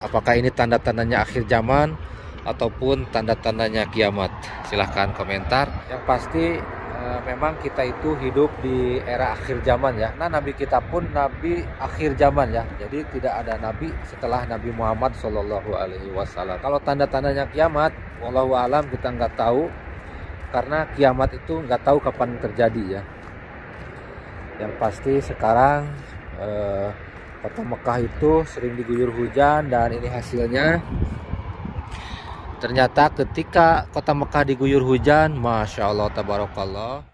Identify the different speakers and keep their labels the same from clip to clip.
Speaker 1: Apakah ini tanda-tandanya akhir zaman ataupun tanda-tandanya kiamat? Silahkan komentar. Yang pasti memang kita itu hidup di era akhir zaman ya. Nah, nabi kita pun nabi akhir zaman ya. Jadi tidak ada nabi setelah Nabi Muhammad SAW. Kalau tanda-tandanya kiamat, wallahu alam, kita nggak tahu, karena kiamat itu nggak tahu kapan terjadi ya. Yang pasti sekarang kota Mekah itu sering diguyur hujan, dan ini hasilnya. Ternyata ketika kota Mekah diguyur hujan, Masya Allah, tabarakallah.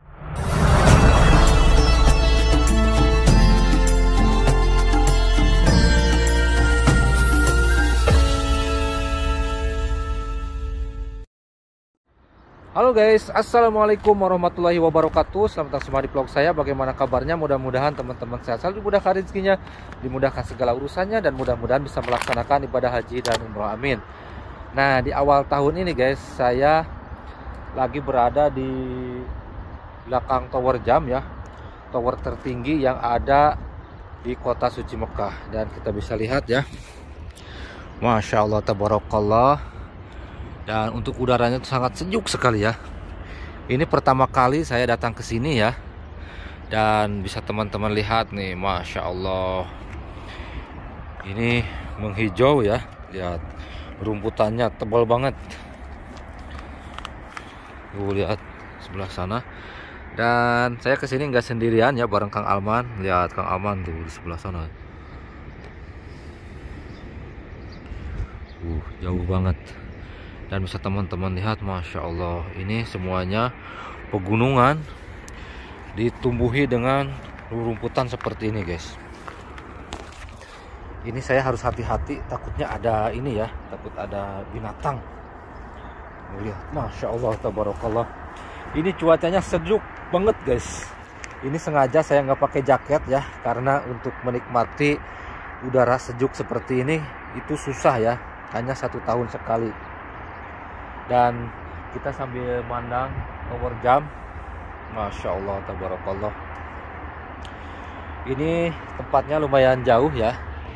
Speaker 1: Halo guys, assalamualaikum warahmatullahi wabarakatuh. Selamat datang semua di vlog saya. Bagaimana kabarnya? Mudah-mudahan teman-teman sehat selalu, dimudahkan rezekinya, dimudahkan segala urusannya, dan mudah-mudahan bisa melaksanakan ibadah haji dan umroh, amin. Nah, di awal tahun ini guys, saya lagi berada di belakang tower jam ya, tower tertinggi yang ada di kota suci Mekah. Dan kita bisa lihat ya, Masya Allah, tabarakallah. Dan untuk udaranya itu sangat sejuk sekali ya. Ini pertama kali saya datang ke sini ya. Dan bisa teman-teman lihat nih, Masya Allah. Ini menghijau ya. Lihat, rumputannya tebal banget. Lihat sebelah sana. Dan saya kesini nggak sendirian ya, bareng Kang Alman. Lihat Kang Alman tuh di sebelah sana. Jauh banget. Dan bisa teman-teman lihat, Masya Allah, ini semuanya pegunungan ditumbuhi dengan rumputan seperti ini guys. Ini saya harus hati-hati, takutnya ada ini ya, takut ada binatang. Lihat, Masya Allah, tabarakallah. Ini cuacanya sejuk banget guys. Ini sengaja saya nggak pakai jaket ya, karena untuk menikmati udara sejuk seperti ini itu susah ya, hanya 1 tahun sekali. Dan kita sambil mandang tower jam, Masya Allah, tabarakallah. Ini tempatnya lumayan jauh ya.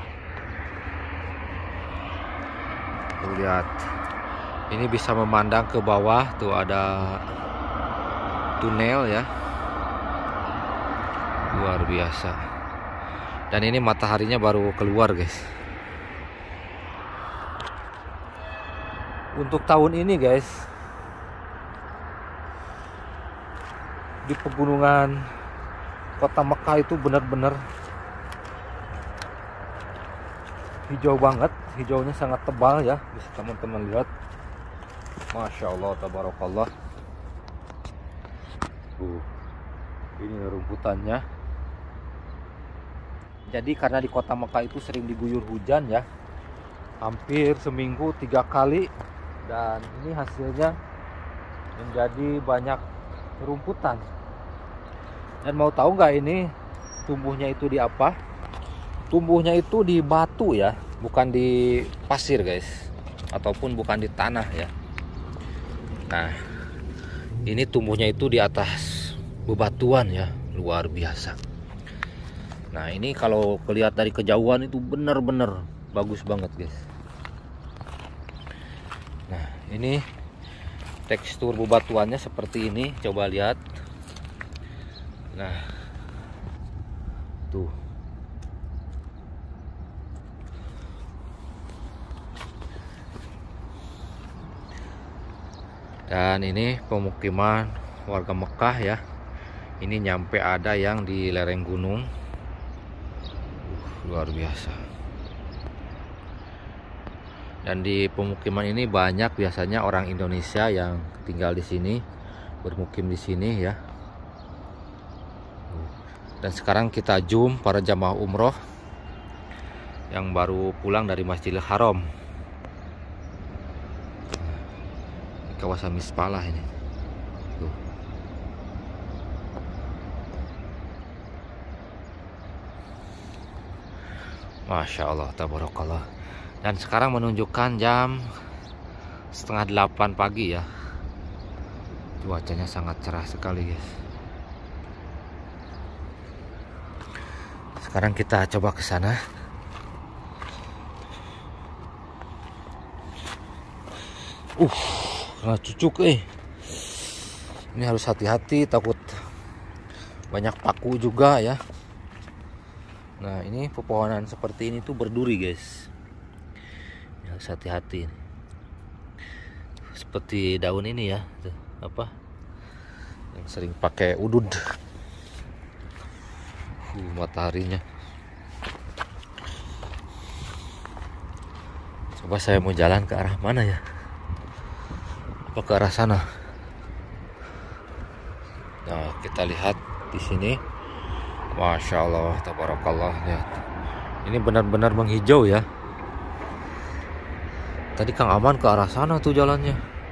Speaker 1: Tuh lihat, ini bisa memandang ke bawah, tuh ada tunel ya, luar biasa. Dan ini mataharinya baru keluar guys. Untuk tahun ini guys, di pegunungan kota Mekah itu benar-benar hijau banget. Hijaunya sangat tebal ya, bisa teman-teman lihat. Masya Allah, tabarakallah. Ini rumputannya. Jadi karena di kota Mekah itu sering diguyur hujan ya, hampir seminggu 3 kali. Dan ini hasilnya menjadi banyak rumputan. Dan mau tahu nggak ini tumbuhnya itu di apa? Tumbuhnya itu di batu ya, bukan di pasir guys, ataupun bukan di tanah ya. Nah, ini tumbuhnya itu di atas bebatuan ya, luar biasa. Nah, ini kalau kelihatan dari kejauhan itu benar-benar bagus banget guys. Nah, ini tekstur bebatuannya seperti ini, coba lihat. Nah, tuh. Dan ini pemukiman warga Mekah ya. Ini nyampe ada yang di lereng gunung. Luar biasa. Dan di pemukiman ini banyak biasanya orang Indonesia yang tinggal di sini, bermukim di sini ya. Dan sekarang kita zoom para jamaah umroh yang baru pulang dari Masjidil Haram. Di kawasan Mispalah ini. Tuh. Masya Allah, tabarakallah. Dan sekarang menunjukkan jam 7:30 pagi ya. Cuacanya sangat cerah sekali guys. Sekarang kita coba ke sana. Nah cucuk ini harus hati-hati, takut banyak paku juga ya. Nah ini pepohonan seperti ini tuh berduri guys, harus hati-hati. Seperti daun ini ya, apa yang sering pakai udud. Mataharinya. Coba saya mau jalan ke arah mana ya? Apa ke arah sana? Nah, kita lihat di sini. Masya Allah, tabarakallah. Lihat. Ini benar-benar menghijau ya. Tadi Kang Aman ke arah sana tuh jalannya.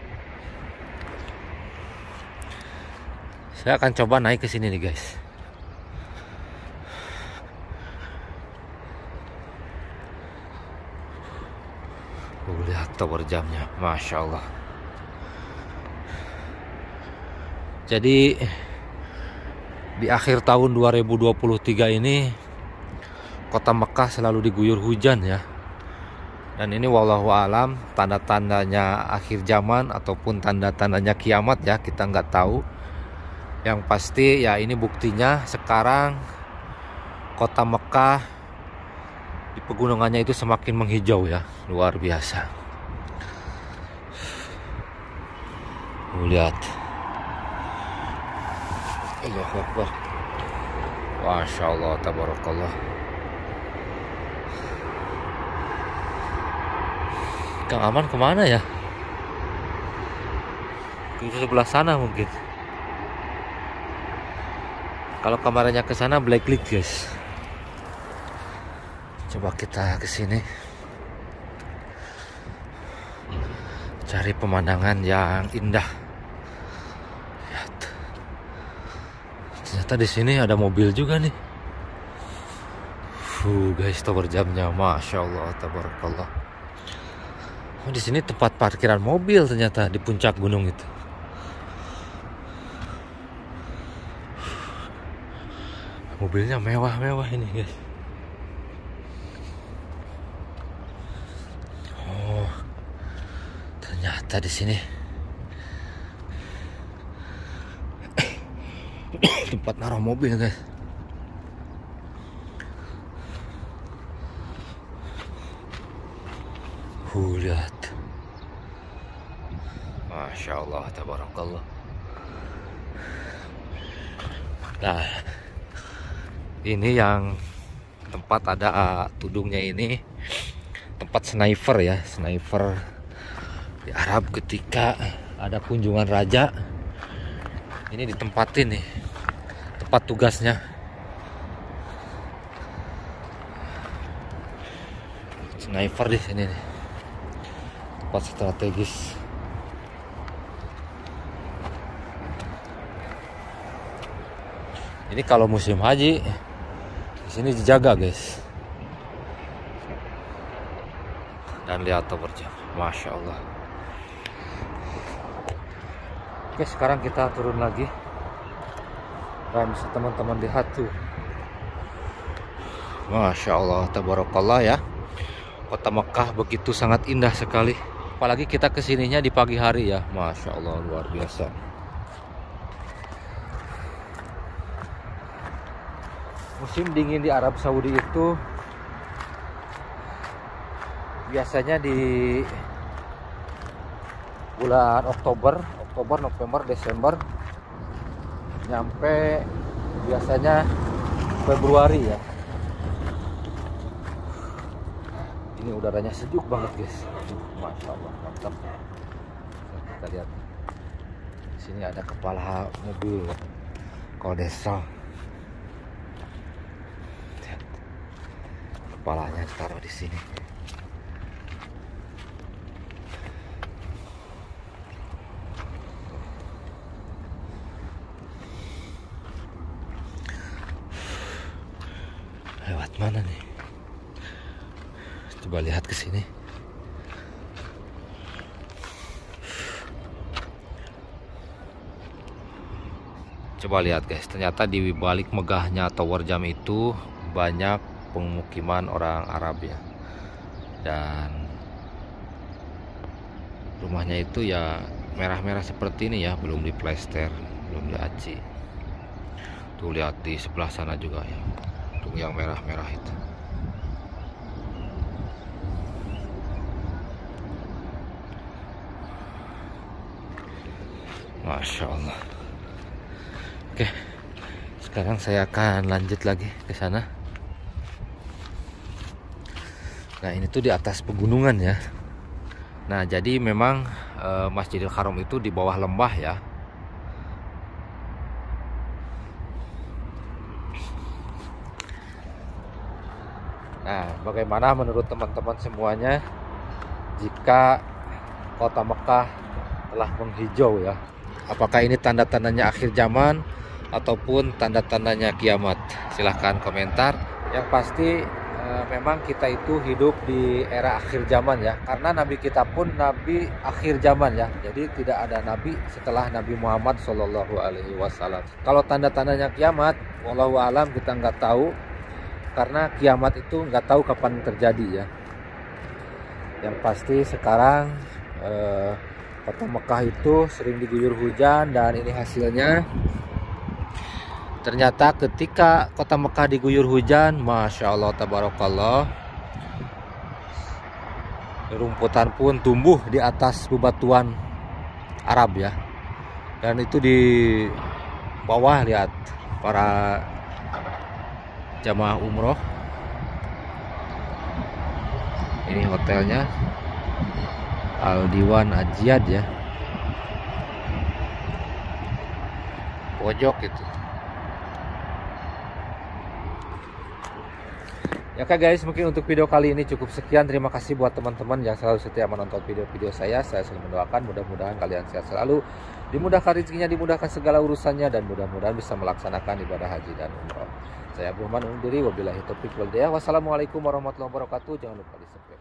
Speaker 1: Saya akan coba naik ke sini nih, guys. Lihat tower jamnya, Masya Allah. Jadi di akhir tahun 2023 ini kota Mekah selalu diguyur hujan ya. Dan ini wallahu alam tanda-tandanya akhir zaman ataupun tanda-tandanya kiamat ya, kita nggak tahu. Yang pasti ya ini buktinya sekarang kota Mekah di pegunungannya itu semakin menghijau ya, luar biasa. Lihat. Allahu Akbar. Masya Allah, tabarakallah. Kang Aman kemana ya? Ke sebelah sana mungkin. Kalau kameranya ke sana blacklight guys. Coba kita ke sini. Cari pemandangan yang indah. Lihat. Ternyata di sini ada mobil juga nih. Guys, tower jamnya, Masya Allah, tabarakallah. Oh, di sini tempat parkiran mobil ternyata di puncak gunung itu. Mobilnya mewah-mewah ini, guys. Oh, ternyata di sini tempat naruh mobil, guys. Lihat. Masya Allah, tabarakallah. Nah, ini yang tempat ada tudungnya ini, tempat sniper ya, sniper di Arab ketika ada kunjungan raja. Ini ditempatin nih, tempat tugasnya. Sniper di sini nih, tempat strategis. Ini kalau musim haji di sini dijaga guys. Dan lihat tower jam, Masya Allah. Oke, sekarang kita turun lagi. Dan bisa teman-teman lihat tuh, Masya Allah, tabarakallah ya. Kota Mekah begitu sangat indah sekali. Apalagi kita kesininya di pagi hari ya, Masya Allah, luar biasa. Musim dingin di Arab Saudi itu biasanya di bulan Oktober, November, Desember, nyampe biasanya Februari ya. Ini udaranya sejuk banget guys. Masya Allah, mantap. Kita lihat di sini ada kepala mobil Kodesal. Kepalanya ditaruh di sini. Lewat mana nih? Coba lihat ke sini. Coba lihat guys, ternyata di balik megahnya tower jam itu banyak pemukiman orang Arab ya. Dan Rumahnya itu ya merah-merah seperti ini ya, belum diplester, belum diaci. Tuh lihat di sebelah sana juga ya, tuh yang merah-merah itu. Masya Allah. Oke, sekarang saya akan lanjut lagi ke sana. Nah ini tuh di atas pegunungan ya. Nah jadi memang Masjidil Haram itu di bawah lembah ya. Nah bagaimana menurut teman-teman semuanya jika kota Mekah telah menghijau ya? Apakah ini tanda-tandanya akhir zaman ataupun tanda-tandanya kiamat? Silahkan komentar. Yang pasti memang kita itu hidup di era akhir zaman ya, karena nabi kita pun nabi akhir zaman ya. Jadi tidak ada nabi setelah Nabi Muhammad Shallallahu Alaihi Wasallam. Kalau tanda-tandanya kiamat, wallahu alam, kita nggak tahu, karena kiamat itu nggak tahu kapan terjadi ya. Yang pasti sekarang kota Mekah itu sering diguyur hujan, dan ini hasilnya. Ternyata ketika kota Mekah diguyur hujan, Masya Allah tabarakallah, rumputan pun tumbuh di atas bebatuan Arab ya. Dan itu di bawah lihat para jamaah umroh. Ini hotelnya Al Diwan Ajiad ya, pojok itu. Ya oke guys, mungkin untuk video kali ini cukup sekian. Terima kasih buat teman-teman yang selalu setia menonton video-video saya. Saya selalu mendoakan mudah-mudahan kalian sehat selalu, dimudahkan rezekinya, dimudahkan segala urusannya, dan mudah-mudahan bisa melaksanakan ibadah haji dan umroh. Saya Abdurrahman undur diri, wabillahi taufiq wal hidayah. Wassalamualaikum warahmatullahi wabarakatuh. Jangan lupa di subscribe.